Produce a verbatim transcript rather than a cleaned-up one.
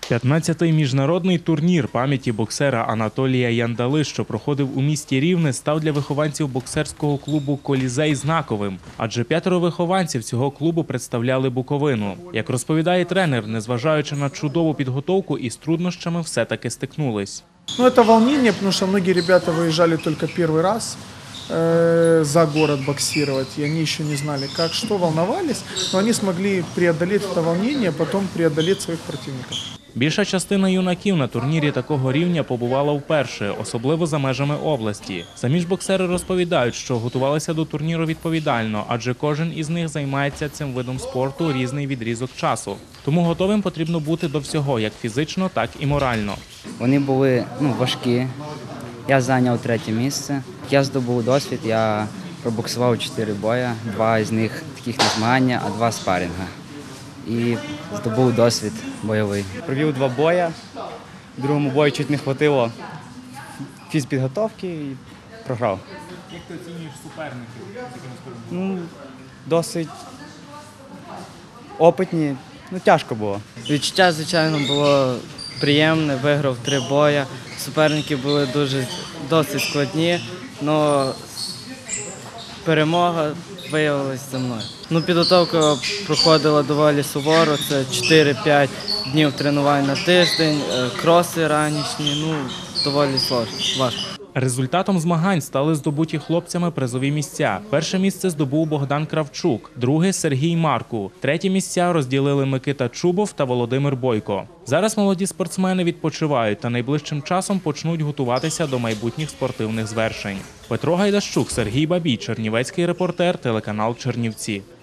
п'ятнадцятий міжнародний турнір пам'яті боксера Анатолія Яндали, що проходив у місті Рівне, став для вихованців боксерського клубу «Колізей» знаковим. Адже п'ятеро вихованців цього клубу представляли Буковину. Як розповідає тренер, незважаючи на чудову підготовку, із труднощами все-таки стикнулись. Ну, это волнение, потому что многие ребята выезжали только первый раз э, за город боксировать, и они еще не знали, как, что, волновались, но они смогли преодолеть это волнение, потом преодолеть своих противников. Більша частина юнаків на турнірі такого рівня побувала вперше, особливо за межами області. Самі ж боксери розповідають, що готувалися до турніру відповідально, адже кожен із них займається цим видом спорту різний відрізок часу. Тому готовим потрібно бути до всього, як фізично, так і морально. Вони були ну, важкі. Я зайняв третє місце. Я здобув досвід, я пробоксував чотири бої, два з них таких на змагання, а два спарринга. І здобув досвід бойовий. Провів два бої, в другому бою чуть не хватило фізпідготовки і програв. Як ти оцінюєш суперників? Ну, досить опитні, ну тяжко було. Відчуття, звичайно, було приємне, виграв три бої. Суперники були дуже досить складні, але перемога виявилася за мною. Ну, підготовка проходила доволі суворо, це чотири-п'ять днів тренувань на тиждень, кроси ранішні, ну, доволі сложно, важко. Результатом змагань стали здобуті хлопцями призові місця. Перше місце здобув Богдан Кравчук, друге – Сергій Марку. Треті місця розділили Микита Чубов та Володимир Бойко. Зараз молоді спортсмени відпочивають та найближчим часом почнуть готуватися до майбутніх спортивних звершень. Петро Гайдащук, Сергій Бабій, Чернівецький репортер, телеканал Чернівці.